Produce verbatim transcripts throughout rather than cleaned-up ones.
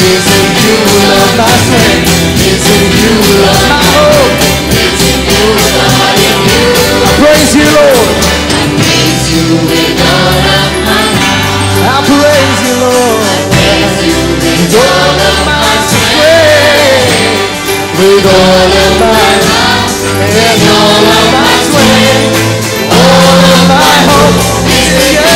is in you, Lord, my strength is in you, Lord, my hope is in you, Lord, in you. I praise you, Lord. I praise you with all of my heart. I praise you, Lord. I praise you with all of my strength, with all of my heart and all of my strength, all of my hope is in you.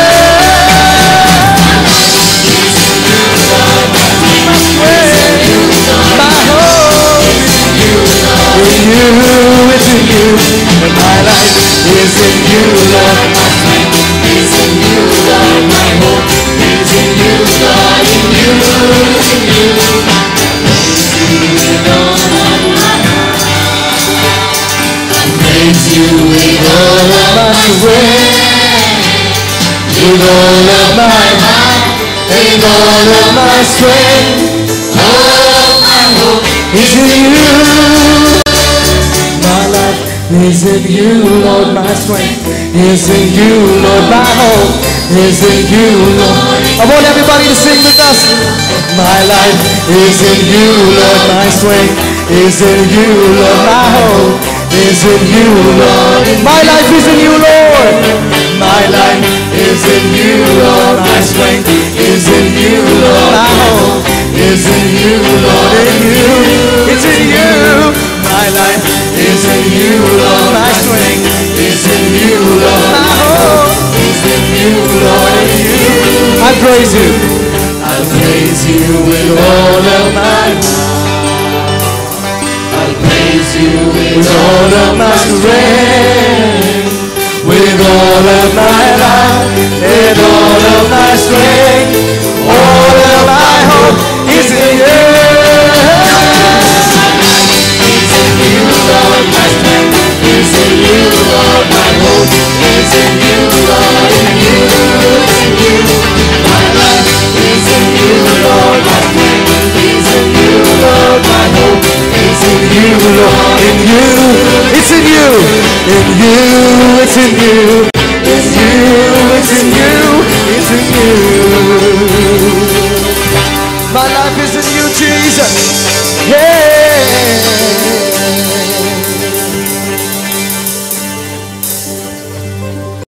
In you, it's in you, and my life is in you, Lord. My strength is in you, Lord. My hope is in you, Lord. In you, it's in you. I praise you with all of my strength, with all of my heart, and all of my strength, all of my hope is in you. My life is in you, Lord, my strength is in you, Lord, my hope is in you, Lord. I want everybody to sing with us. My life is in you, Lord, my strength is in you, Lord, my hope is in you, Lord. My life is in you, Lord. My life is in you, Lord, my strength is in you, Lord, my hope is in you, Lord, in you, it's in you. My life is in you, Lord, my strength is in you, Lord, my hope is in you, Lord, in you. I praise you, I praise you with all of my heart. I praise you with all of my strength, with all of my life and all of my strength, all of my hope is in you. Lord, my strength is in you, Lord, my hope is in you, Lord, in you, it's in you. My life is in you, Lord, my strength is in you, Lord, my hope is in you, Lord, in you, it's in you, in you, it's in you, in you, it's in you, it's in you.